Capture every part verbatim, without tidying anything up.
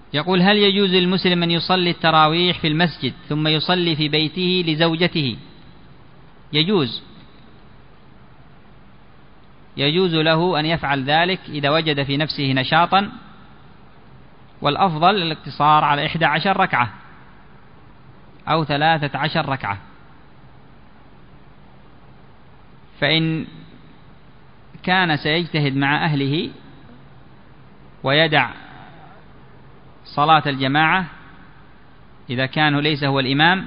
يقول: هل يجوز للمسلم أن يصلي التراويح في المسجد ثم يصلي في بيته لزوجته؟ يجوز يجوز له أن يفعل ذلك إذا وجد في نفسه نشاطا، والأفضل الاقتصار على إحدى عشر ركعة أو ثلاثة عشر ركعة. فإن كان سيجتهد مع أهله ويدع صلاة الجماعة إذا كان ليس هو الإمام،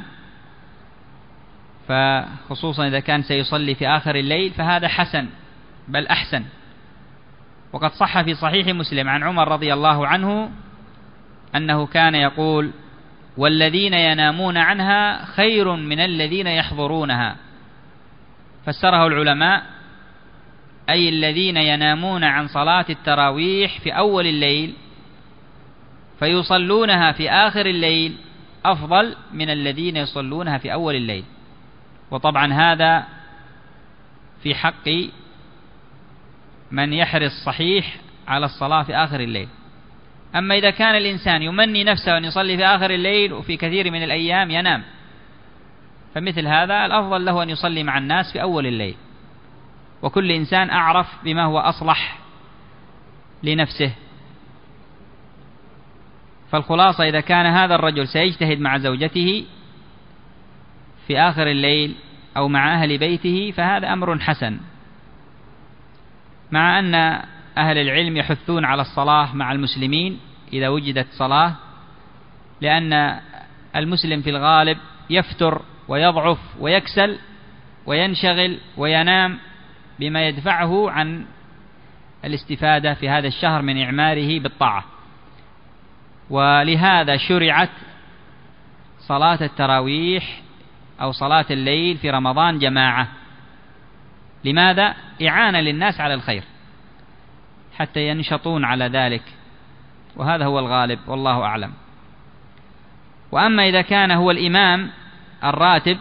فخصوصا إذا كان سيصلي في آخر الليل، فهذا حسن بل أحسن. وقد صح في صحيح مسلم عن عمر رضي الله عنه أنه كان يقول: والذين ينامون عنها خير من الذين يحضرونها. فسره العلماء أي الذين ينامون عن صلاة التراويح في أول الليل فيصلونها في آخر الليل أفضل من الذين يصلونها في أول الليل. وطبعا هذا في حق من يحرص صحيح على الصلاة في آخر الليل. أما إذا كان الإنسان يمني نفسه أن يصلي في آخر الليل وفي كثير من الأيام ينام، فمثل هذا الأفضل له أن يصلي مع الناس في أول الليل، وكل إنسان أعرف بما هو أصلح لنفسه. فالخلاصة إذا كان هذا الرجل سيجتهد مع زوجته في آخر الليل أو مع أهل بيته فهذا أمر حسن، مع أن أهل العلم يحثون على الصلاة مع المسلمين إذا وجدت صلاة، لأن المسلم في الغالب يفتر ويضعف ويكسل وينشغل وينام، بما يدفعه عن الاستفادة في هذا الشهر من إعماره بالطاعة. ولهذا شرعت صلاة التراويح أو صلاة الليل في رمضان جماعة. لماذا؟ إعانة للناس على الخير حتى ينشطون على ذلك، وهذا هو الغالب والله أعلم. وأما إذا كان هو الإمام الراتب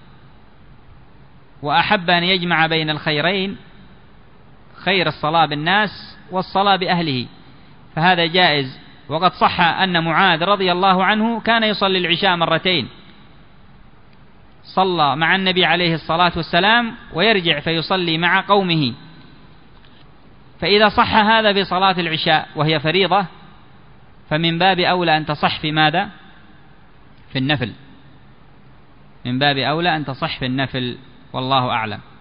وأحب أن يجمع بين الخيرين، خير الصلاة بالناس والصلاة بأهله، فهذا جائز. وقد صح أن معاذ رضي الله عنه كان يصلي العشاء مرتين، صلى مع النبي عليه الصلاة والسلام ويرجع فيصلي مع قومه. فإذا صح هذا بصلاة العشاء وهي فريضة، فمن باب أولى أن تصح في ماذا؟ في النفل، من باب أولى أن تصح في النفل، والله أعلم.